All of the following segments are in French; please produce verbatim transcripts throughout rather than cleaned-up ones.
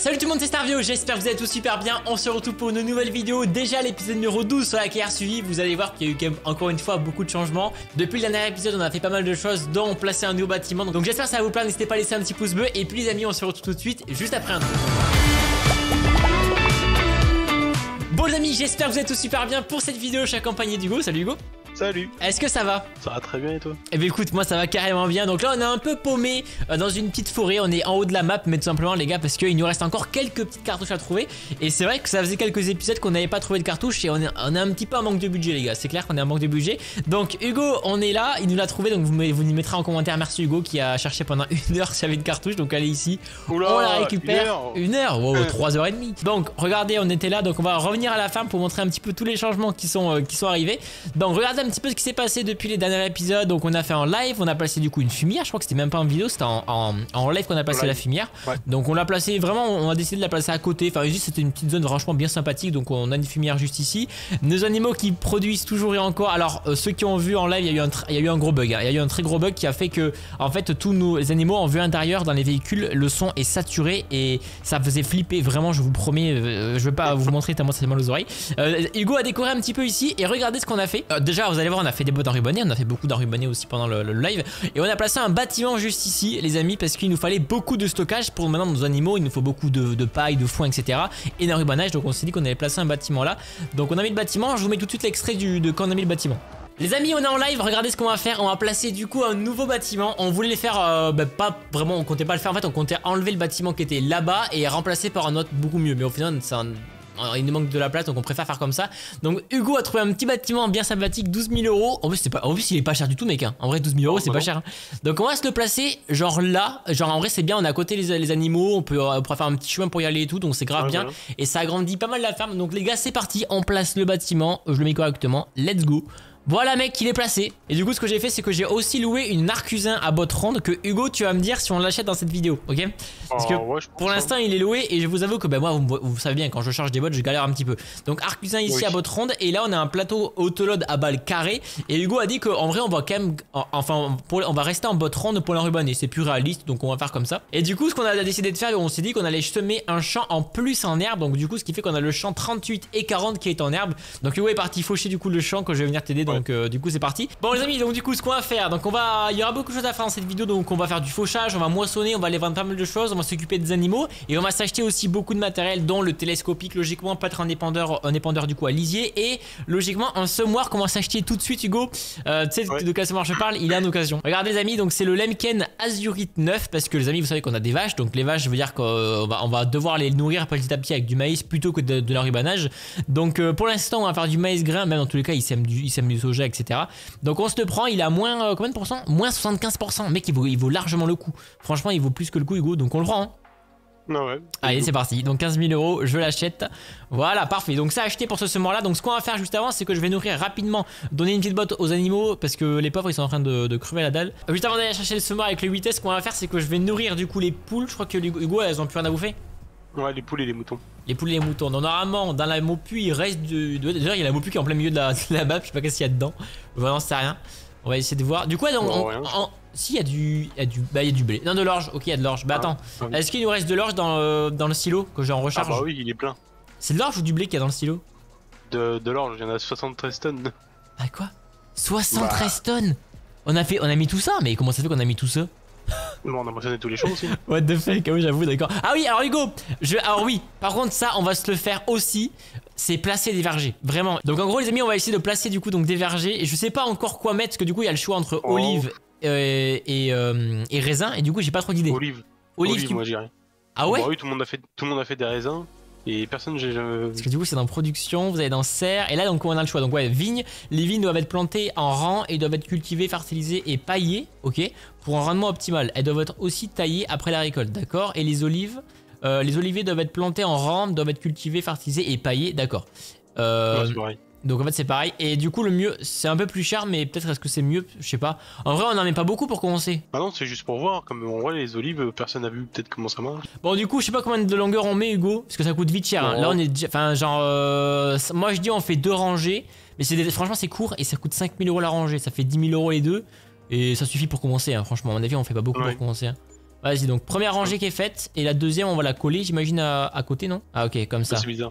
Salut tout le monde, c'est Starvio, j'espère que vous allez tous super bien. On se retrouve pour une nouvelle vidéo, déjà l'épisode numéro douze sur la K R suivi. Vous allez voir qu'il y a eu quand même, encore une fois beaucoup de changements. Depuis le dernier épisode on a fait pas mal de choses, dont placer un nouveau bâtiment. Donc j'espère que ça va vous plaire, n'hésitez pas à laisser un petit pouce bleu. Et puis les amis, on se retrouve tout de suite juste après un tour. Bon les amis, j'espère que vous êtes tous super bien. Pour cette vidéo je suis accompagné d'Hugo. Salut Hugo. Salut. Est-ce que ça va? Ça va très bien et toi? Eh bien écoute, moi ça va carrément bien. Donc là on est un peu paumé euh, dans une petite forêt. On est en haut de la map, mais tout simplement les gars, parce qu'il nous reste encore quelques petites cartouches à trouver. Et c'est vrai que ça faisait quelques épisodes qu'on n'avait pas trouvé de cartouches. Et on est, on est un petit peu en manque de budget les gars. C'est clair qu'on est en manque de budget. Donc Hugo on est là, il nous l'a trouvé. Donc vous, vous nous mettrez en commentaire. Merci Hugo qui a cherché pendant une heure s'il y avait une cartouche. Donc allez ici. Oula, on la récupère. Une Une heure, heure, wow, trois heures et demie. Donc regardez, on était là. Donc on va revenir à la fin pour montrer un petit peu tous les changements qui sont, euh, qui sont arrivés. Donc regardez un petit peu ce qui s'est passé depuis les derniers épisodes. Donc on a fait en live, on a placé du coup une fumière. Je crois que c'était même pas en vidéo, c'était en, en, en live qu'on a placé la fumière. Ouais. Donc on l'a placé vraiment, on a décidé de la placer à côté. Enfin juste c'était une petite zone franchement bien sympathique. Donc on a une fumière juste ici. Nos animaux qui produisent toujours et encore. Alors euh, ceux qui ont vu en live, il y a eu un, il y a eu un gros bug. Hein. Il y a eu un très gros bug qui a fait que en fait tous nos animaux en vue intérieure dans les véhicules, le son est saturé et ça faisait flipper. Vraiment, je vous promets, euh, je vais pas vous montrer tellement ça fait mal aux oreilles. Euh, Hugo a décoré un petit peu ici et regardez ce qu'on a fait. Euh, déjà vous allez voir, on a fait des bottes enrubannés, on a fait beaucoup d'enrubannés aussi pendant le, le live et on a placé un bâtiment juste ici les amis parce qu'il nous fallait beaucoup de stockage pour maintenant nos animaux. Il nous faut beaucoup de, de paille, de foin, etc. et d'enrubannage. Donc on s'est dit qu'on allait placer un bâtiment là. Donc on a mis le bâtiment. Je vous mets tout de suite l'extrait du de quand on a mis le bâtiment. Les amis, on est en live, regardez ce qu'on va faire. On va placer du coup un nouveau bâtiment. On voulait le faire, euh, bah, pas vraiment, on comptait pas le faire en fait. On comptait enlever le bâtiment qui était là-bas et remplacer par un autre beaucoup mieux. Mais au final c'est un... il nous manque de la place, donc on préfère faire comme ça. Donc Hugo a trouvé un petit bâtiment bien sympathique, douze mille euros. En plus, c'est pas, en plus il est pas cher du tout mec hein. En vrai douze mille euros c'est pas cher hein. Donc on va se le placer genre là. Genre en vrai c'est bien, on est à côté les, les animaux. On peut on pourra faire un petit chemin pour y aller et tout. Donc c'est grave ouais, bien voilà. Et ça agrandit pas mal la ferme. Donc les gars c'est parti, on place le bâtiment. Je le mets correctement, let's go. Voilà mec, il est placé. Et du coup ce que j'ai fait c'est que j'ai aussi loué une Arcusin à botte ronde que Hugo tu vas me dire si on l'achète dans cette vidéo, ok? Parce que oh, ouais, pour l'instant il est loué et je vous avoue que bah, moi vous, vous savez bien quand je charge des bottes je galère un petit peu. Donc Arcusin ici oui. à botte ronde et là on a un plateau autoload à balles carrées. Et Hugo a dit qu'en vrai on va quand même, enfin pour, on va rester en botte ronde pour l'enrubanner. C'est plus réaliste donc on va faire comme ça. Et du coup ce qu'on a décidé de faire, on s'est dit qu'on allait semer un champ en plus en herbe. Donc du coup ce qui fait qu'on a le champ trente-huit et quarante qui est en herbe. Donc Hugo est parti faucher du coup le champ quand je vais venir t'aider. Donc euh, du coup c'est parti. Bon les amis, donc du coup ce qu'on va faire, donc on va, il y aura beaucoup de choses à faire dans cette vidéo. Donc on va faire du fauchage, on va moissonner, on va aller vendre pas mal de choses, on va s'occuper des animaux et on va s'acheter aussi beaucoup de matériel dont le télescopique logiquement, peut-être un épandeur, un épandeur du coup à lisier et logiquement un semoir qu'on va s'acheter tout de suite Hugo. euh, Tu sais ouais. de quel semoir je parle, il est en occasion. Regardez les amis, donc c'est le Lemken Azurite neuf parce que les amis vous savez qu'on a des vaches. Donc les vaches je veux dire qu'on va, on va devoir les nourrir petit à petit avec du maïs plutôt que de, de l'enrubanage. Donc euh, pour l'instant on va faire du maïs grain, même dans tous les cas ils sèment du, ils sèment du soja etc. Donc on se le prend, il est à moins euh, combien de pourcents? Moins soixante-quinze pour cent. Mec il vaut, il vaut largement le coup. Franchement il vaut plus que le coup Hugo. Donc on le prend hein. Non ouais. Allez c'est parti. Donc quinze mille euros je l'achète. Voilà parfait. Donc ça acheté pour ce semoir là. Donc ce qu'on va faire juste avant c'est que je vais nourrir rapidement, donner une petite botte aux animaux parce que les pauvres ils sont en train de, de crever la dalle. Juste avant d'aller chercher le semoir avec le huit S, ce qu'on va faire c'est que je vais nourrir du coup les poules. Je crois que Hugo elles ont plus rien à bouffer. Ouais les poules et les moutons. Les poules et les moutons. Donc normalement dans la mopu il reste de... D'ailleurs il y a la mopu qui est en plein milieu de la, de la map. Je sais pas qu'est-ce qu'il y a dedans. Vraiment c'est rien. On va essayer de voir. Du coup, on, bon, on, on, si il y a du, il y a du, bah il y a du blé. Non de l'orge. Ok, il y a de l'orge. Bah attends, ah, oui. Est-ce qu'il nous reste de l'orge dans, euh, dans le silo que j'ai en recharge? Ah bah oui, il est plein. C'est de l'orge ou du blé qu'il y a dans le silo? De, de l'orge. Il y en a soixante-treize tonnes. Ah quoi? soixante-treize bah. tonnes? On a fait, on a mis tout ça, mais comment ça fait qu'on a mis tout ça? Bon, on a mentionné tous les champs aussi. What the fuck? Ah oui, j'avoue, d'accord. Ah oui, alors Hugo, je, alors oui. Par contre, ça, on va se le faire aussi. C'est placer des vergers, vraiment. Donc en gros les amis on va essayer de placer du coup donc des vergers. Et je sais pas encore quoi mettre parce que du coup il y a le choix entre oh. olive euh, et, euh, et raisin. Et du coup j'ai pas trop d'idées. Olive. Olive, olive tu... moi j'irais. Ah ouais, bah oui tout le monde a fait, tout le monde a fait des raisins. Et personne j'ai jamais... Parce que du coup c'est dans production, vous allez dans serre. Et là donc on a le choix. Donc ouais, vignes. Les vignes doivent être plantées en rang et doivent être cultivées, fertilisées et paillées. Ok. Pour un rendement optimal. Elles doivent être aussi taillées après la récolte. D'accord. Et les olives euh, les oliviers doivent être plantés en rang, doivent être cultivés, fertilisés et paillés. D'accord. Euh, ouais, donc en fait c'est pareil. Et du coup le mieux, c'est un peu plus cher, mais peut-être est-ce que c'est mieux, je sais pas. En vrai on en met pas beaucoup pour commencer. Ah non c'est juste pour voir, comme on voit les olives, personne n'a vu peut-être comment ça marche. Bon du coup je sais pas combien de longueur on met Hugo, parce que ça coûte vite cher hein. Là on est déjà, enfin genre euh, moi je dis on fait deux rangées. Mais c'est franchement c'est court et ça coûte cinq mille euros la rangée. Ça fait dix mille euros les deux. Et ça suffit pour commencer hein. Franchement à mon avis on fait pas beaucoup ouais. pour commencer hein. Vas-y, donc première rangée qui est faite. Et la deuxième, on va la coller, j'imagine, à, à côté, non? Ah, ok, comme ça. C'est bizarre.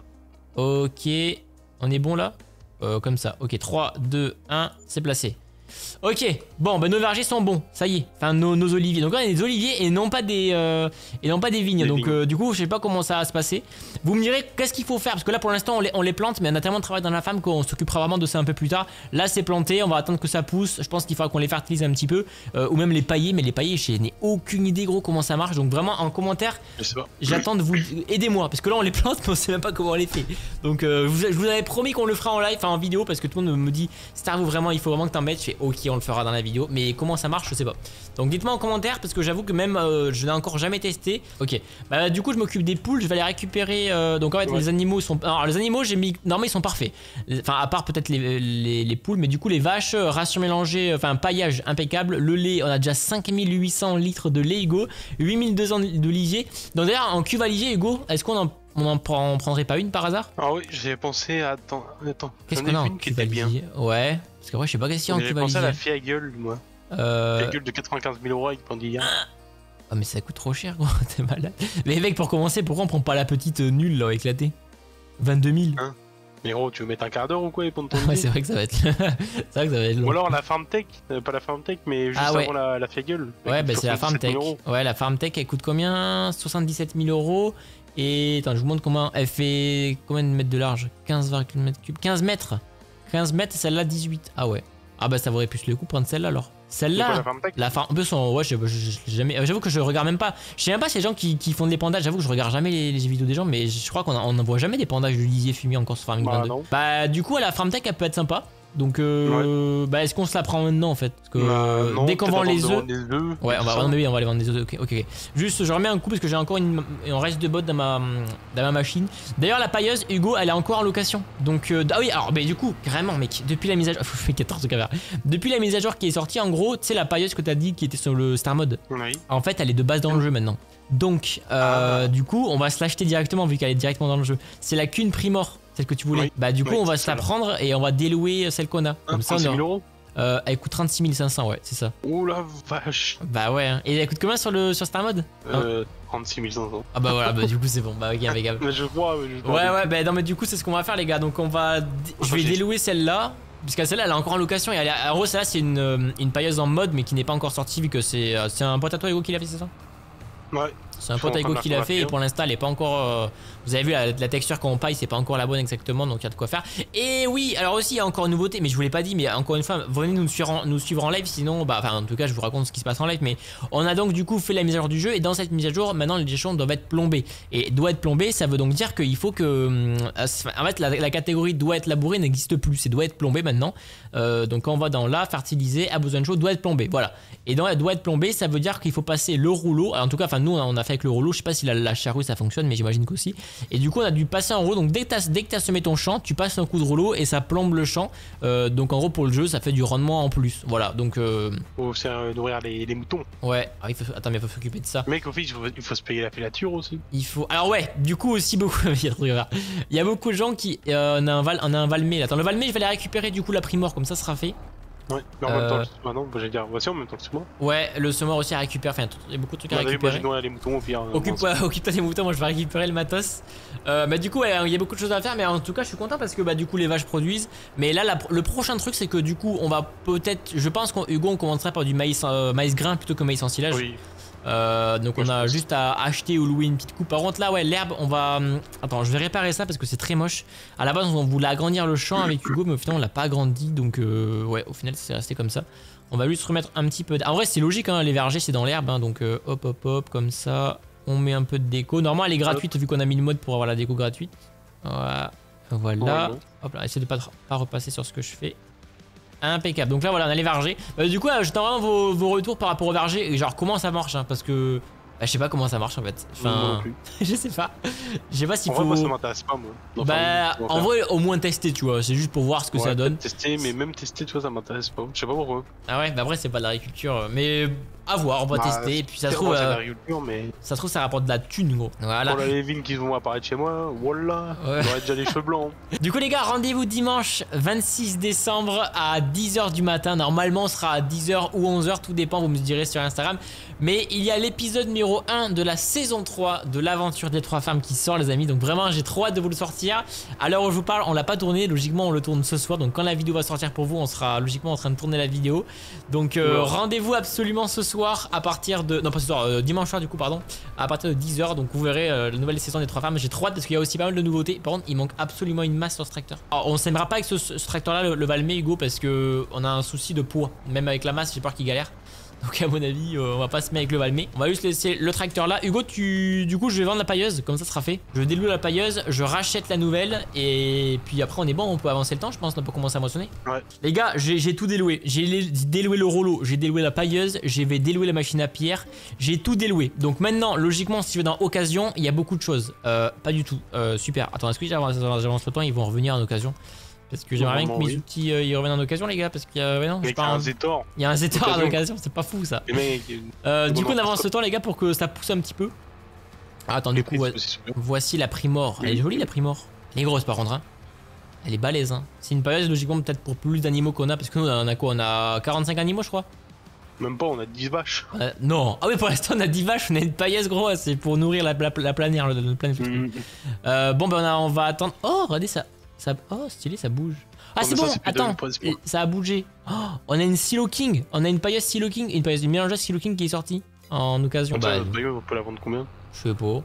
Ok. On est bon là? euh, Comme ça. Ok, trois, deux, un, c'est placé. Ok, bon, bah nos vergers sont bons, ça y est, enfin nos, nos oliviers. Donc là, on a des oliviers et non pas des, euh, et non pas des vignes. Des donc vignes. Euh, du coup, je sais pas comment ça va se passer. Vous me direz qu'est-ce qu'il faut faire, parce que là pour l'instant on les, on les plante, mais on a tellement de travail dans la ferme qu'on s'occupera vraiment de ça un peu plus tard. Là c'est planté, on va attendre que ça pousse. Je pense qu'il faudra qu'on les fertilise un petit peu, euh, ou même les pailler, mais les pailler, je n'ai aucune idée gros comment ça marche. Donc vraiment en commentaire, Je sais pas. j'attends de vous aidez-moi, parce que là on les plante, mais on sait même pas comment on les fait. Donc euh, je, vous, je vous avais promis qu'on le fera en live, enfin en vidéo, parce que tout le monde me dit Starvo vraiment, il faut vraiment que t'en mettes. Je fais ok, on le fera dans la vidéo, mais comment ça marche, je sais pas. Donc dites-moi en commentaire, parce que j'avoue que même euh, je n'ai encore jamais testé. Ok, bah du coup je m'occupe des poules, je vais les récupérer. euh, donc en fait Ouais. les animaux sont, alors les animaux j'ai mis, normalement ils sont parfaits. Enfin à part peut-être les, les, les poules, mais du coup les vaches, euh, ration mélangée, euh, enfin paillage impeccable. Le lait, on a déjà cinq mille huit cents litres de lait Hugo, huit mille deux cents d'olivier. Donc d'ailleurs en cuve à liger Hugo, est-ce qu'on en on en prend- on prendrait pas une par hasard? Ah oui, j'ai pensé à. Attends, attends. Qu'est-ce J'en ai qu'on a en vu une qui cuve à était bien. liger? Ouais, parce que moi je sais pas qu'est-ce qu'il y a en J'ai cuve à pensé à la liger. fiagueule, moi. Euh... Fiagueule de quatre-vingt-quinze mille euros avec Pandilla. Ah mais ça coûte trop cher gros, t'es malade. Mais mec pour commencer, pourquoi on prend pas la petite euh, nulle là éclatée? vingt-deux mille. Hein? Mais gros, tu veux mettre un quart d'heure ou quoi pour ton Ouais c'est vrai que ça va être c'est vrai que ça va être long. Ou alors la farm tech, euh, pas la farm tech, mais juste Ah ouais. avant la, la fiagueule. Ouais bah c'est la farm tech. Euros. Ouais la farm tech elle coûte combien? soixante-dix-sept mille euros. Et attends je vous montre comment elle fait. Combien de mètres de large? quinze virgule mètres cubes. quinze mètres. quinze mètres et celle-là dix-huit. Ah ouais. Ah bah ça vaudrait plus le coup prendre celle-là alors. C'est quoi, Celle-là. la farm tech? La farm. En plus on... ouais je je- je- je- jamais. J'avoue que je regarde même pas. Je sais même pas si les gens qui, qui font de l'épandage. J'avoue que je regarde jamais les, les vidéos des gens, mais je crois qu'on n'en voit jamais d'épandage de lisier fumé encore sur Farming Bah, vingt-deux. non. Bah du coup la farm tech elle peut être sympa. Donc euh, bah est-ce qu'on se la prend maintenant en fait? Parce que Bah, non, dès qu'on peut-être vend avant les de œufs. vendre les œufs, Ouais, on tout va ça. vendre, oui, on va les vendre des œufs. Ok, ok. ok. Juste, je remets un coup parce que j'ai encore une, un reste de bottes dans ma, dans ma machine. D'ailleurs, la pailleuse, Hugo, elle est encore en location. Donc, euh, ah oui, alors, mais du coup, carrément, mec, depuis la mise à jour. Je fais quatorze caméras. Depuis la mise à jour qui est sortie, en gros, tu sais, la pailleuse que t'as dit qui était sur le Star Mode. Oui. En fait, elle est de base dans le jeu maintenant. Donc, euh, Ah. du coup, on va se l'acheter directement vu qu'elle est directement dans le jeu. C'est la Cune Primor, celle que tu voulais. Oui. Bah, du coup, Oui, on va c'est se la celle-là. prendre et on va délouer celle qu'on a. Comme ça, on trente-six aura- mille euros. euh, elle coûte trente-six mille cinq cents, ouais, c'est ça. Oh la vache. Bah ouais, hein. Et elle coûte combien sur le sur Star Mode? Euh, trente-six mille cinq cents. Ah bah voilà, bah du coup c'est bon, bah ok, impeccable. Mais je crois, mais je crois. Ouais ouais, bah non mais du coup c'est ce qu'on va faire les gars, donc on va... Je vais j'ai- délouer celle-là, parce que celle-là elle est encore en location, et elle est... en gros celle-là c'est une, euh, une pailleuse en mode mais qui n'est pas encore sortie vu que c'est euh, c'est un pote à toi Hugo qui l'a fait, c'est ça? Ouais. C'est un Je suis pote à en train Hugo de qui la l'a fait et convertir. pour l'instant elle est pas encore... euh, Vous avez vu la, la texture qu'on paille c'est pas encore la bonne exactement, donc il y a de quoi faire. Et oui, alors aussi il y a encore une nouveauté, mais je vous l'ai pas dit, mais encore une fois venez nous suivre en, nous suivre en live, sinon bah enfin en tout cas je vous raconte ce qui se passe en live. Mais on a donc du coup fait la mise à jour du jeu, et dans cette mise à jour maintenant les échelons doivent être plombés. Et doit être plombé, ça veut donc dire qu'il faut que hum, en fait la, la catégorie doit être labouré n'existe plus, c'est doit être plombé maintenant. Euh, donc quand on va dans là, fertiliser, a besoin de chaud, doit être plombé, voilà. Et dans la doit être plombé, ça veut dire qu'il faut passer le rouleau. Alors, en tout cas, enfin nous on a fait avec le rouleau, je sais pas si la, la charrue ça fonctionne, mais j'imagine qu'aussi. Et du coup on a dû passer en rouleau, donc dès que t'as dès que t'as semé ton champ, tu passes un coup de rouleau et ça plombe le champ. Euh, donc en gros pour le jeu ça fait du rendement en plus, voilà. Donc euh, Faut aussi euh, nourrir les, les moutons. ouais, alors, il faut... attends mais il faut s'occuper de ça. Mec, au fait, il faut, il faut se payer la filature aussi. Il faut. Alors ouais, du coup aussi beaucoup. Il y a un truc à faire. Il y a beaucoup de gens qui. Euh, on a un val, on a un valmé. Là. Attends, le valmé, je vais aller récupérer du coup la primor, comme ça, ça sera fait. Ouais. Mais en Euh. même temps, le... ah non, bah, j'allais dire, voici en même temps que c'est moi. Ouais, le semoir aussi à récupérer. Enfin, il y a beaucoup de trucs à Moi, j'ai récupérer. nourri les moutons au pire. euh, Occupe, moi, ouais, occupe-toi des moutons, moi je vais récupérer le matos. Euh, bah du coup ouais, il y a beaucoup de choses à faire, mais en tout cas je suis content parce que bah du coup les vaches produisent. Mais là la- le prochain truc c'est que du coup on va peut-être, je pense qu'en Hugo on commencerait par du maïs, euh, maïs grain plutôt que maïs en silage. Oui. Euh, donc Ouais, on je a pense. juste à acheter ou louer une petite coupe. Par contre là ouais l'herbe on va... hum, Attends je vais réparer ça parce que c'est très moche. À la base on voulait agrandir le champ avec Hugo, mais au final on l'a pas agrandi. Donc euh, ouais au final c'est resté comme ça. On va juste remettre un petit peu d'... En vrai c'est logique hein, les vergers c'est dans l'herbe hein, donc euh, hop hop hop comme ça. On met un peu de déco. Normalement elle est gratuite vu qu'on a mis le mode pour avoir la déco gratuite. Voilà. Voilà. Ouais, bon. Hop là, essayez de pas, pas repasser sur ce que je fais. Impeccable. Donc là voilà on a les vergers. Euh, du coup euh, j'attends vraiment vos, vos retours par rapport aux vergers et genre comment ça marche hein, parce que bah, je sais pas comment ça marche en fait. Moi non Enfin plus. je sais pas. Je sais pas s'il En vrai, moi, ça faut. m'intéresse pas, moi. Enfin, Bah on va en faire. vrai au moins tester tu vois. C'est juste pour voir ce que Ouais, ça donne. peut-être Tester, mais même tester, tu vois, ça m'intéresse pas. Je sais pas pourquoi. Ah ouais bah après c'est pas de l'agriculture mais à voir on va Bah, tester et puis ça se c'est trouve vraiment, c'est de euh, l'agriculture, mais ça se trouve ça rapporte de la thune gros. Voilà. pour les vignes qui vont apparaître chez moi, voilà, Ouais. j'aurai déjà les cheveux blancs. Du coup les gars, rendez-vous dimanche vingt-six décembre à dix heures du matin. Normalement on sera à dix heures ou onze heures, tout dépend, vous me direz sur Instagram. Mais il y a l'épisode numéro numéro un de la saison trois de l'aventure des trois femmes qui sort les amis. Donc vraiment j'ai trop hâte de vous le sortir. À l'heure où je vous parle on l'a pas tourné, logiquement on le tourne ce soir. Donc quand la vidéo va sortir pour vous on sera logiquement en train de tourner la vidéo. Donc euh, wow. Rendez-vous absolument ce soir à partir de... Non pas ce soir, euh, dimanche soir du coup pardon. À partir de dix heures donc vous verrez euh, la nouvelle saison des trois femmes. J'ai trop hâte parce qu'il y a aussi pas mal de nouveautés. Par contre il manque absolument une masse sur ce tracteur. Alors on s'aimera pas avec ce, ce tracteur là le, le Valmet Hugo parce que on a un souci de poids. Même avec la masse j'ai peur qu'il galère. Donc à mon avis euh, on va pas se mettre avec le Valmet. On va juste laisser le tracteur là. Hugo tu... du coup je vais vendre la pailleuse. Comme ça sera fait. Je déloue la pailleuse. Je rachète la nouvelle. Et puis après on est bon. On peut avancer le temps je pense. On peut commencer à moissonner. Ouais. Les gars j'ai tout déloué. J'ai déloué le rouleau. J'ai déloué la pailleuse. J'ai déloué la machine à pierre. J'ai tout déloué. Donc maintenant logiquement si je vais dans occasion il y a beaucoup de choses. euh, Pas du tout euh, super. Attends est-ce que j'avance le temps. Ils vont revenir en occasion. Parce que j'aimerais bien que mes oui. outils euh, ils reviennent en occasion les gars parce qu'il y a ouais, non, mec, pas un Zétor. Il y a un Zétor en occasion, c'est pas fou ça. Mec, euh, du coup on avance le temps les gars pour que ça pousse un petit peu. Ah, attends du coup ouais, voici la Primor. Elle est jolie la Primor. Elle est grosse par contre hein. Elle est balèze hein. C'est une pailleuse logiquement peut-être pour plus d'animaux qu'on a parce que nous on a quoi? On a quarante-cinq animaux je crois. Même pas, on a dix vaches. Euh, non, ah oui pour l'instant on a dix vaches, on a une pailleuse gros, c'est pour nourrir la, la, la planière, le, le planète. Mmh. Euh, bon ben on, a, on va attendre. Oh regardez ça, ça, oh stylé ça bouge. Ah c'est bon, attends, ça a bougé. Oh, on a une Silo King, on a une pailleuse Silo King, une pailleuse, une mélangeuse Silo King qui est sortie en occasion. Bah, la pailleuse, on peut la vendre combien? Je sais pas.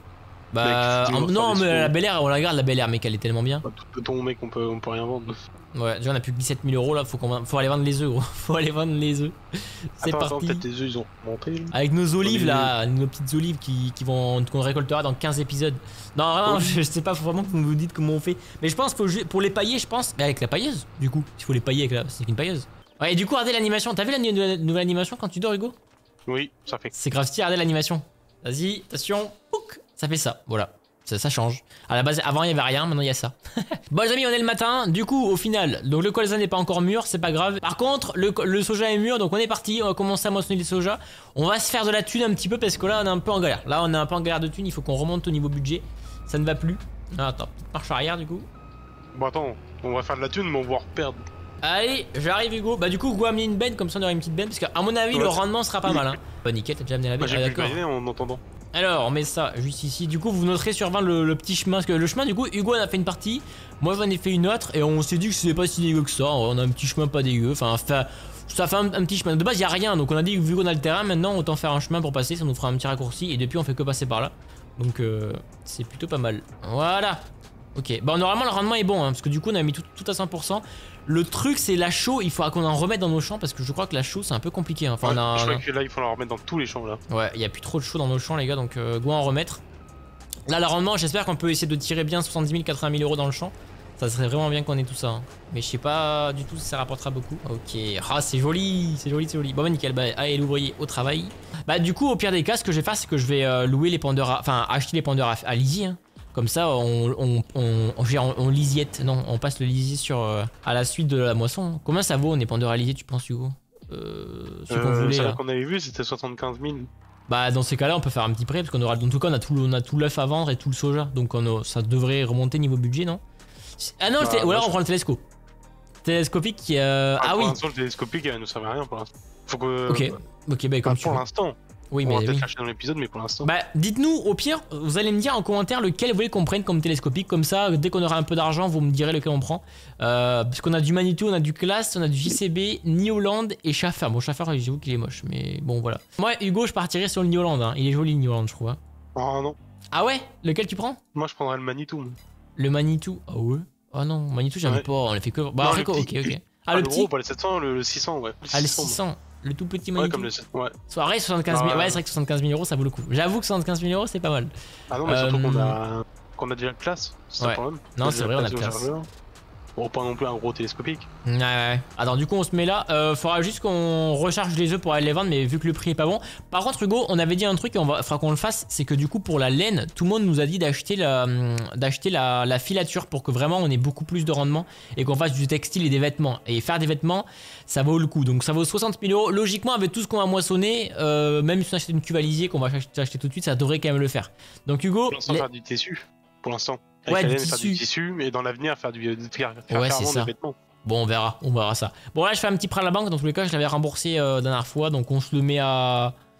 Bah mec, en, non mais la Bel Air, on la garde la Bel Air mec, elle est tellement bien. Bah, tout ton mec, on peut, on peut rien vendre. Ouais, déjà on a plus que dix-sept mille euros là, faut, qu'on faut aller vendre les œufs gros, faut aller vendre les œufs. C'est parti. Peut-être les œufs ils ont monté. Avec nos olives là, nos petites olives qui, qui vont qu'on récoltera dans quinze épisodes. Non vraiment, oui. je, je sais pas, faut vraiment que vous nous dites comment on fait. Mais je pense faut, pour les pailler, je pense, mais avec la pailleuse du coup, il faut les pailler avec la, c'est une pailleuse. Ouais et du coup regardez l'animation, t'as vu la nouvelle animation quand tu dors Hugo? Oui, ça fait. C'est grave stylé, regardez l'animation. Vas-y, attention, pouc, ça fait ça, voilà. Ça, ça change. À la base, avant il y avait rien, maintenant il y a ça. Bon les amis, on est le matin. Du coup, au final, donc le colza n'est pas encore mûr, c'est pas grave. Par contre, le, le soja est mûr, donc on est parti. On va commencer à moissonner les soja. On va se faire de la thune un petit peu parce que là, on est un peu en galère. Là, on est un peu en galère de thune. Il faut qu'on remonte au niveau budget. Ça ne va plus. Ah, attends, marche arrière du coup. Bon attends, on va faire de la thune, mais on va reperdre. Allez, j'arrive Hugo. Bah du coup, Hugo a amené une benne, comme ça on aura une petite benne parce qu'à mon avis, ouais, le rendement sera pas mal. Hein. Bah nickel, t'as déjà amené la benne. Bah, j'ai pu le en entendant. Alors on met ça juste ici, du coup vous noterez sur vingt le, le petit chemin, parce que le chemin du coup Hugo en a fait une partie, moi j'en ai fait une autre et on s'est dit que c'était pas si dégueu que ça, on a un petit chemin pas dégueu, enfin ça, ça fait un, un petit chemin, de base il y a rien donc on a dit que vu qu'on a le terrain maintenant autant faire un chemin pour passer, ça nous fera un petit raccourci et depuis on fait que passer par là, donc euh, c'est plutôt pas mal, voilà. Ok, bah normalement le rendement est bon hein, parce que du coup on a mis tout, tout à cent pour cent. Le truc c'est la chaux, il faudra qu'on en remette dans nos champs parce que je crois que la chaux c'est un peu compliqué hein. Enfin, ouais, on a, je crois on a... que là il faut la remettre dans tous les champs là. Ouais, il y a plus trop de chaux dans nos champs les gars donc euh, go en remettre. Là le rendement j'espère qu'on peut essayer de tirer bien soixante-dix mille, quatre-vingt mille euros dans le champ. Ça serait vraiment bien qu'on ait tout ça hein. Mais je sais pas du tout si ça rapportera beaucoup. Ok, ah c'est joli, c'est joli, c'est joli. Bon bah nickel, bah allez l'ouvrier au travail. Bah du coup au pire des cas ce que je vais faire c'est que je vais euh, louer les pendeurs, à... enfin acheter les pendeurs à, à lisier hein. Comme ça, on, on, on, on, on lisiette, non, on passe le lisier sur, euh, à la suite de la moisson. Combien ça vaut, on est pendeur à lisier, tu penses, Hugo? Euh, ce qu'on euh, voulait, là. qu'on avait vu, c'était soixante-quinze mille. Bah, dans ces cas-là, on peut faire un petit prêt, parce qu'on aura, en tout cas, on a tout, on a tout l'œuf à vendre et tout le soja. Donc, on a, ça devrait remonter niveau budget, non? Ah non, bah, ou alors on prend le télescope. Télescopique qui. Euh... Ah, ah oui. Pour l'instant, le télescopique, il ne servait à rien pour l'instant. Faut que. Ok, ok, bah, comme enfin, pour l'instant. Oui, on mais va peut-être oui. lâcher dans l'épisode, mais pour l'instant. Bah, dites-nous, au pire, vous allez me dire en commentaire lequel vous voulez qu'on prenne comme télescopique. Comme ça, dès qu'on aura un peu d'argent, vous me direz lequel on prend. Euh, parce qu'on a du Manitou, on a du Class, on a du J C B, New Holland et Schaffer. Bon, Schaffer, j'avoue qu'il est moche, mais bon, voilà. Moi, Hugo, je partirais sur le New Holland. Hein. Il est joli, le New Holland, je trouve. Hein. Ah non. Ah ouais? Lequel tu prends? Moi, je prendrais le Manitou. Le Manitou? Ah ouais? Ah non, Manitou, j'aime ouais. pas. On l'a fait que. Bah, non, après, quoi, ok, ok. Ah, ah, le, le petit? gros, pas le sept cents, le, le six cents, ouais. Le ah, le six cents. Le tout petit Manitou. Ouais, comme le sept, ouais. Soirée soixante-quinze mille. Ah, ouais, c'est vrai que soixante-quinze mille euros, ça vaut le coup. J'avoue que soixante-quinze mille euros, c'est pas mal. Ah non, mais euh... surtout qu'on a, qu'on a déjà le classe. C'est ouais. un problème. Non, c'est vrai, on a le classe. Bon, pas non plus un gros télescopique. Ouais, ouais. Alors, du coup, on se met là. Euh, faudra juste qu'on recharge les œufs pour aller les vendre, mais vu que le prix est pas bon. Par contre, Hugo, on avait dit un truc et on va, faudra qu'on le fasse. C'est que du coup, pour la laine, tout le monde nous a dit d'acheter la, d'acheter la, la filature pour que vraiment on ait beaucoup plus de rendement et qu'on fasse du textile et des vêtements. Et faire des vêtements, ça vaut le coup. Donc, ça vaut soixante mille euros. Logiquement, avec tout ce qu'on va moissonner, euh, même si on achète une cuve à lisier qu'on va acheter tout de suite, ça devrait quand même le faire. Donc, Hugo. Pour l'instant, les... faire du tissu. Pour l'instant. Ouais, du tissu. Faire du tissu et dans l'avenir faire du faire, faire ouais, c'est ça. Des vêtements. Bon, on verra, on verra ça. Bon, là, je fais un petit prêt à la banque. Dans tous les cas, je l'avais remboursé euh, la dernière fois, donc on se le met à,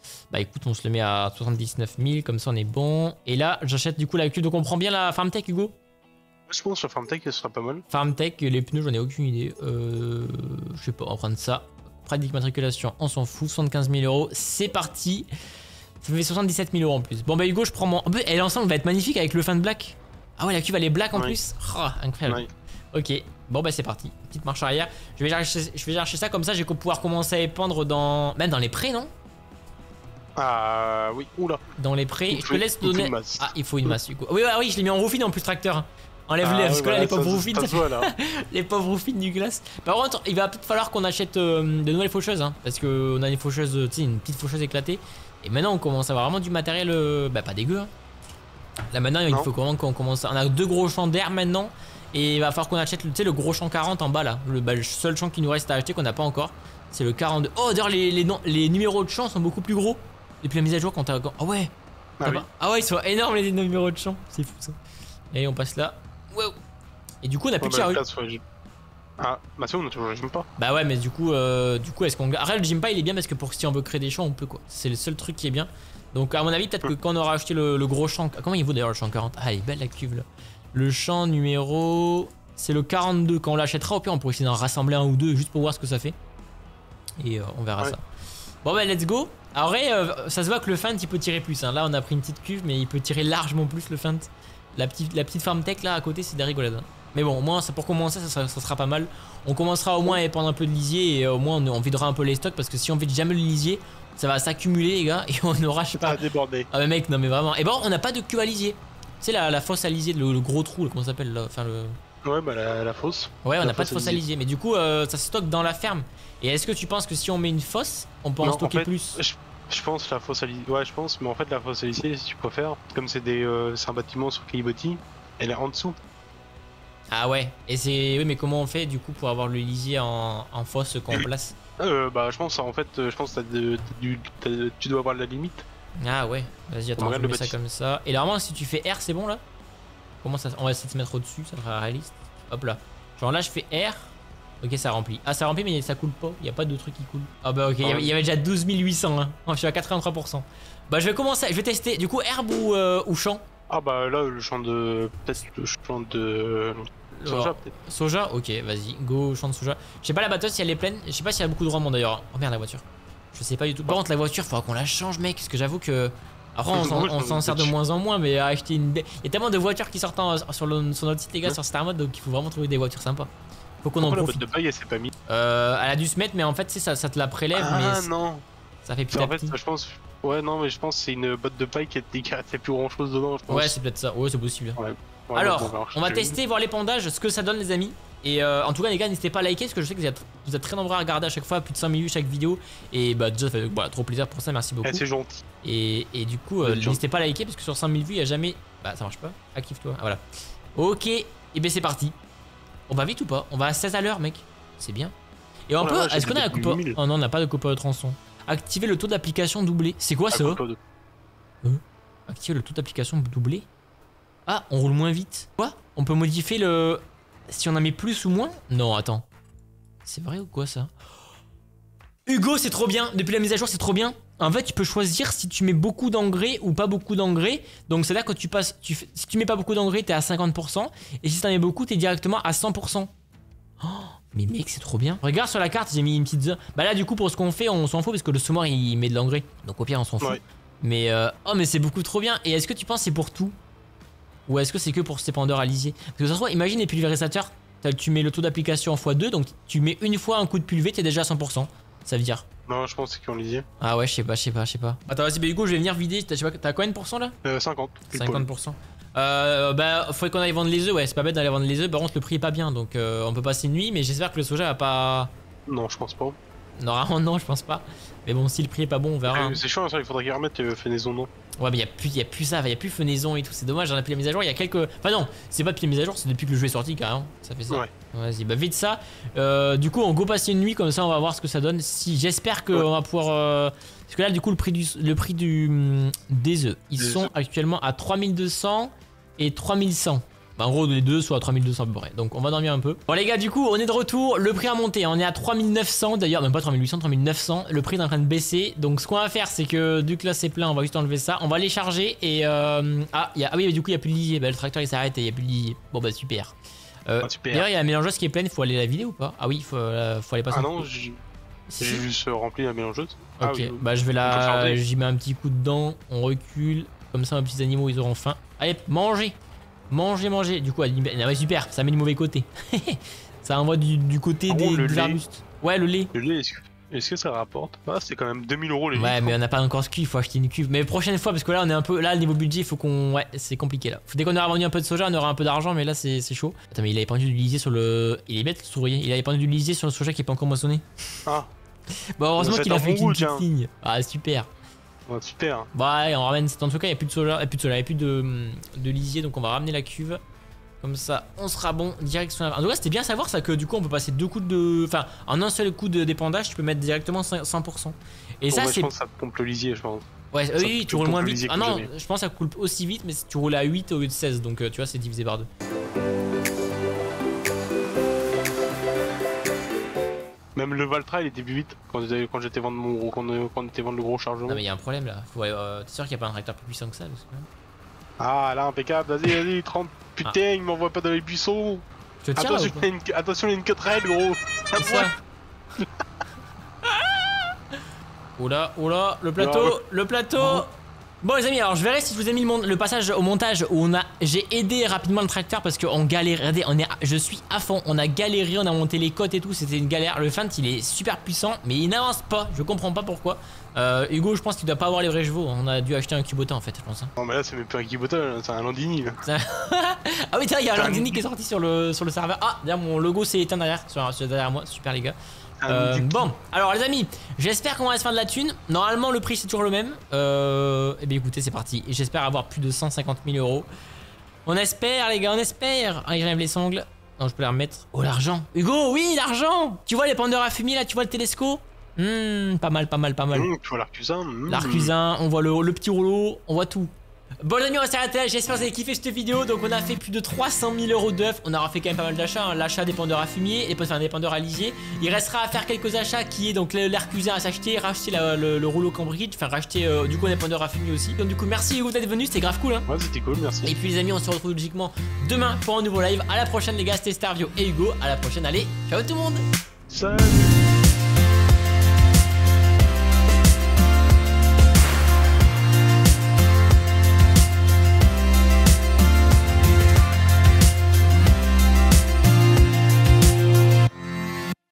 Bah écoute, on se le met à soixante-dix-neuf mille, comme ça on est bon. Et là, j'achète du coup la cuve, donc on prend bien la Farm Tech, Hugo? Je pense que la Farm Tech, ce sera pas mal. Farm Tech, les pneus, j'en ai aucune idée. Euh, je sais pas, on va prendre ça. Pratique d'immatriculation, on s'en fout, soixante-quinze mille euros, c'est parti. Ça fait soixante-dix-sept mille euros en plus. Bon bah Hugo, je prends mon... Et l'ensemble va être magnifique avec le fin de black. Ah ouais, la cuve elle est black en oui. plus. Oh, incroyable. Oui. Ok, bon bah c'est parti. Petite marche arrière. Je vais chercher, je vais chercher ça comme ça, je vais pouvoir commencer à épandre dans... Même dans les prés, non? Ah oui, oula. Dans les prés, il je te laisse donner... Ah, il faut une masse Hugo. Oui, ah, oui, je l'ai mis en roofing en plus tracteur. Enlève-les, ah, parce oui, que là, voilà, les pauvres roofines, les pauvres roofines du glace. Par contre, il va peut-être falloir qu'on achète euh, de nouvelles faucheuses, hein, parce qu'on a une faucheuse, tu sais, une petite faucheuse éclatée. Et maintenant, on commence à avoir vraiment du matériel, euh, bah pas dégueu. Hein. Là maintenant, il faut qu'on commence. À... On a deux gros champs d'air maintenant, et il va falloir qu'on achète, tu sais, le gros champ quarante en bas là. Le, bah, le seul champ qui nous reste à acheter qu'on n'a pas encore, c'est le quarante-deux. Oh, d'ailleurs, les, les, les numéros de champs sont beaucoup plus gros depuis la mise à jour quand t'as. Ah ouais. Ah, oui. Ah ouais, ils sont énormes les numéros de champs, c'est fou ça. Et on passe là. Wow. Et du coup on a plus de charrue. Ah bah ça on a toujours le gym pas. Bah ouais mais du coup euh, du coup est-ce qu'on... Après le gym pas il est bien parce que pour si on veut créer des champs on peut quoi. C'est le seul truc qui est bien. Donc à mon avis peut-être que quand on aura acheté le, le gros champ... Comment il vaut d'ailleurs le champ quarante? Ah il est belle la cuve là. Le champ numéro... C'est le quarante-deux. Quand on l'achètera au pire on pourrait essayer d'en rassembler un ou deux juste pour voir ce que ça fait. Et euh, on verra ouais. ça. Bon bah let's go. Alors vrai euh, ça se voit que le feint il peut tirer plus hein. Là on a pris une petite cuve mais il peut tirer largement plus le feint. La petite, la petite farm tech là à côté c'est des rigolades hein. Mais bon au moins ça, pour commencer ça, ça, ça sera pas mal. On commencera au moins à épandre un peu de lisier et euh, au moins on, on videra un peu les stocks. Parce que si on vide jamais le lisier ça va s'accumuler les gars. Et on aura je sais pas. Ça va déborder. Ah mais mec non mais vraiment. Et bon on n'a pas de cuve à lisier. Tu sais la, la fosse à lisier, le, le gros trou comment ça s'appelle là. Enfin le... Ouais bah la, la fosse. Ouais on n'a pas de fosse à lisier. Mais du coup euh, ça se stocke dans la ferme. Et est-ce que tu penses que si on met une fosse on peut non, en stocker en fait, plus je... Je pense la fosse à lisier, ouais je pense, mais en fait la fosse à lisier si tu préfères, comme c'est des, euh, c'est un bâtiment sur Kiliboti, elle est en dessous. Ah ouais, et c'est, oui mais comment on fait du coup pour avoir le lisier en, en fosse qu'on place? euh, Bah je pense en fait, je pense que de, du, tu dois avoir la limite. Ah ouais, vas-y attends, je mets ça comme ça. Et normalement si tu fais R c'est bon là? Comment ça, on va essayer de se mettre au-dessus, ça sera réaliste. Hop là, genre là je fais R. Ok ça remplit. Ah ça remplit mais ça coule pas, il n'y a pas de truc qui coule. Ah bah ok, il y, y avait déjà douze mille huit cents hein. Je suis à quatre-vingt-trois pour cent. Bah je vais commencer, je vais tester. Du coup herbe ou, euh, ou champ? Ah bah là le champ de... Peut-être le champ de... Soja peut-être. Soja? Ok vas-y, go champ de soja. Je sais pas la batteuse si elle est pleine, je sais pas s'il y a beaucoup de rendement d'ailleurs. Oh merde la voiture. Je sais pas du tout. Par contre la voiture faudra qu'on la change mec, parce que j'avoue que... Après on s'en sert de moins en moins mais à acheter une... Il y a tellement de voitures qui sortent en, sur, le, sur notre site les gars, ouais. Sur Star Mode, donc il faut vraiment trouver des voitures sympas. Faut qu'on en profite. La botte de paille elle s'est pas mise. Euh, elle a dû se mettre mais en fait c'est ça, ça te la prélève ah, mais... Ah non. Ça fait plus en fait je pense... Ouais non mais je pense que c'est une botte de paille qui a fait plus grand chose dedans je pense. Ouais c'est peut-être ça, ouais c'est possible. Ouais. Ouais, alors, bon, on va tester, voir l'épandage, ce que ça donne les amis. Et euh, en tout cas les gars n'hésitez pas à liker parce que je sais que vous êtes, vous êtes très nombreux à regarder à chaque fois, plus de cinq mille vues chaque vidéo. Et bah déjà ça fait voilà, trop plaisir pour ça, merci beaucoup. Eh, c'est gentil. Et, et du coup euh, n'hésitez pas à liker parce que sur cinq mille vues il n'y a jamais... Bah ça marche pas, active-toi, voilà. Ok, et ben c'est parti. On va vite ou pas? On va à seize à l'heure mec, c'est bien. Et on oh peut, ouais, est-ce qu'on a la coupe? Oh non on n'a pas de coupeur de tronçon. Activer le taux d'application doublé, c'est quoi ça? De... euh, Activer le taux d'application doublé. Ah, on roule moins vite. Quoi? On peut modifier le... Si on en met plus ou moins? Non, attends. C'est vrai ou quoi ça? Hugo, c'est trop bien. Depuis la mise à jour, c'est trop bien. En fait, tu peux choisir si tu mets beaucoup d'engrais ou pas beaucoup d'engrais. Donc, c'est là que tu passes... Tu fais, si tu mets pas beaucoup d'engrais, t'es à cinquante pour cent. Et si t'en mets beaucoup, t'es directement à cent pour cent. Oh, mais mec, c'est trop bien. Regarde sur la carte, j'ai mis une petite zone. Bah là, du coup, pour ce qu'on fait, on s'en fout parce que le semoir, il met de l'engrais. Donc, au pire, on s'en fout. Ouais. Mais... Euh... Oh, mais c'est beaucoup trop bien. Et est-ce que tu penses que c'est pour tout? Ou est-ce que c'est que pour ces épandeurs à lisier? Parce que ça se voit, imagine les pulvérisateurs, tu mets le taux d'application en fois deux, donc tu mets une fois un coup de pulvé, t'es déjà à cent pour cent. Ça veut dire. Non, je pense que c'est qu'en lisier. Ah ouais, je sais pas, je sais pas, je sais pas. Attends, vas-y, bah Hugo, je vais venir vider. T'as combien de pourcents là? euh, cinquante. cinquante pour cent. Euh, bah, faudrait qu'on aille vendre les œufs, ouais, c'est pas bête d'aller vendre les œufs. Par contre, le prix est pas bien, donc euh, on peut passer une nuit, mais j'espère que le soja va pas. Non, je pense pas. Normalement, non, je pense pas. Mais bon, si le prix est pas bon, on verra. Euh, c'est chiant ça, il faudrait qu'ils remettent euh, fenaison, non? Ouais, mais y'a plus, y a plus ça, y a plus fenaison et tout, c'est dommage, depuis la mise à jour, il y a quelques... Enfin non, c'est pas depuis la mise à jour, c'est depuis que le jeu est sorti carrément, ça fait ça. Ouais. Vas-y, bah vite ça. Euh, du coup, on go passer une nuit, comme ça on va voir ce que ça donne. Si, j'espère qu'on ouais. va pouvoir... Euh... Parce que là, du coup, le prix, du, le prix du, des œufs, ils des sont oeufs. actuellement à trois mille deux cents et trois mille cent. Bah, en gros, les deux soit à trois mille deux cents à peu près. Donc on va dormir un peu. Bon les gars, du coup, on est de retour. Le prix a monté. On est à trois mille neuf cents d'ailleurs, même pas trois mille huit cents, trois mille neuf cents. Le prix est en train de baisser. Donc ce qu'on va faire, c'est que du coup là c'est plein, on va juste enlever ça. On va les charger et euh... ah, y a... ah oui, mais du coup il y a plus de lisier. Bah, le tracteur il s'est arrêté, il y a plus de lisier. Bon bah super. Euh, ah, super. D'ailleurs, il y a la mélangeuse qui est pleine. Il faut aller la vider ou pas? Ah oui, il faut, euh, faut aller passer. Ah non, j'ai juste rempli la mélangeuse. Ok, ah, oui. Bah je vais la, j'y mets un petit coup dedans. On recule. Comme ça, nos petits animaux ils auront faim. Allez, mangez. Manger, manger. Du coup, elle... ah ouais, super, ça met du mauvais côté. Ça envoie du, du côté ah des, bon, des arbustes. Ouais, le lait. Le lait, est-ce que, est que ça rapporte? Ah, c'est quand même deux mille euros les Ouais, litres. mais on n'a pas encore ce cuve, il faut acheter une cuve. Mais prochaine fois, parce que là, on est un peu. Là, le niveau budget, il faut qu'on. Ouais, c'est compliqué là. Dès qu'on aura vendu un peu de soja, on aura un peu d'argent, mais là, c'est chaud. Attends, mais il avait pendu du lisier sur le. Il est bête, le sourire. Il avait pendu du lisier sur le soja qui est pas encore moissonné. Ah. Bon, heureusement qu'il a fait une petite ligne. Ah, super. Ouais, super. Bah, ouais, on ramène. En tout cas, il n'y a plus de soja, il y a plus de soja, il n'y a plus de, de lisier, donc on va ramener la cuve. Comme ça, on sera bon direction la... En tout cas, c'était bien savoir ça que du coup, on peut passer deux coups de... Enfin, en un seul coup d'épandage, tu peux mettre directement cent pour cent. Et bon, ça, c'est... Je pense que ça pompe le lisier, je pense. Ouais, ça oui, tu roules moins vite. Ah non, jamais. Je pense que ça coule aussi vite, mais tu roules à huit au lieu de seize. Donc, tu vois, c'est divisé par deux. Même le Valtra, il était plus vite quand, quand j'étais vendre mon gros, quand, quand on était vendre le gros chargement. Non, mais il y a un problème là. Ouais, euh, t'es sûr qu'il n'y a pas un tracteur plus puissant que ça parce que... Ah là, impeccable, vas-y, vas-y, trente. Putain, ah. il m'envoie pas dans les buissons. Je te tiens, attention, il y a une, attention, il y a une quatrième, gros. C'est ça. Oula, oula, le plateau, non, le plateau. Oh. Bon les amis, alors je verrai si je vous ai mis le, le passage au montage où on a, j'ai aidé rapidement le tracteur parce qu'on galérait, regardez, on est, je suis à fond, on a galéré, on a monté les côtes et tout, c'était une galère. Le Fant il est super puissant, mais il n'avance pas, je comprends pas pourquoi. Euh, Hugo, je pense qu'il doit pas avoir les vrais chevaux, on a dû acheter un Kubota en fait, je pense. Hein. Non mais là c'est même plus un Kubota, c'est un Landini là. Ah oui tiens, il y a un Landini qui est sorti sur le, sur le serveur. Ah d'ailleurs mon logo s'est éteint derrière, sur, sur derrière moi, super les gars. Euh, bon, alors les amis, j'espère qu'on va se faire de la thune. Normalement, le prix c'est toujours le même. Euh, et bien écoutez, c'est parti. J'espère avoir plus de cent cinquante mille euros. On espère, les gars, on espère. Ah, j'enlève les sangles. Non, je peux les remettre. Oh, l'argent. Hugo, oui, l'argent. Tu vois les pendeurs à fumier là, tu vois le télescope. Hmm, pas mal, pas mal, pas mal. Mmh, tu vois l'arcusin. Mmh. L'arcusin, on voit le, le petit rouleau, on voit tout. Bon les amis, on va s'arrêter là, j'espère que vous avez kiffé cette vidéo. Donc on a fait plus de trois cent mille euros d'œufs. On aura fait quand même pas mal d'achats, hein. L'achat des pendeurs à fumier et enfin des pendeurs à lisier. Il restera à faire quelques achats qui est donc l'air cuisine à s'acheter, racheter la, le, le rouleau Cambridge, enfin racheter euh, du coup des pendeurs à fumier aussi. Donc du coup merci Hugo d'être venu, c'était grave cool hein. Ouais c'était cool, merci. Et puis les amis, on se retrouve logiquement demain pour un nouveau live. À la prochaine les gars, c'était Starvio et Hugo. À la prochaine, allez, ciao tout le monde. Salut.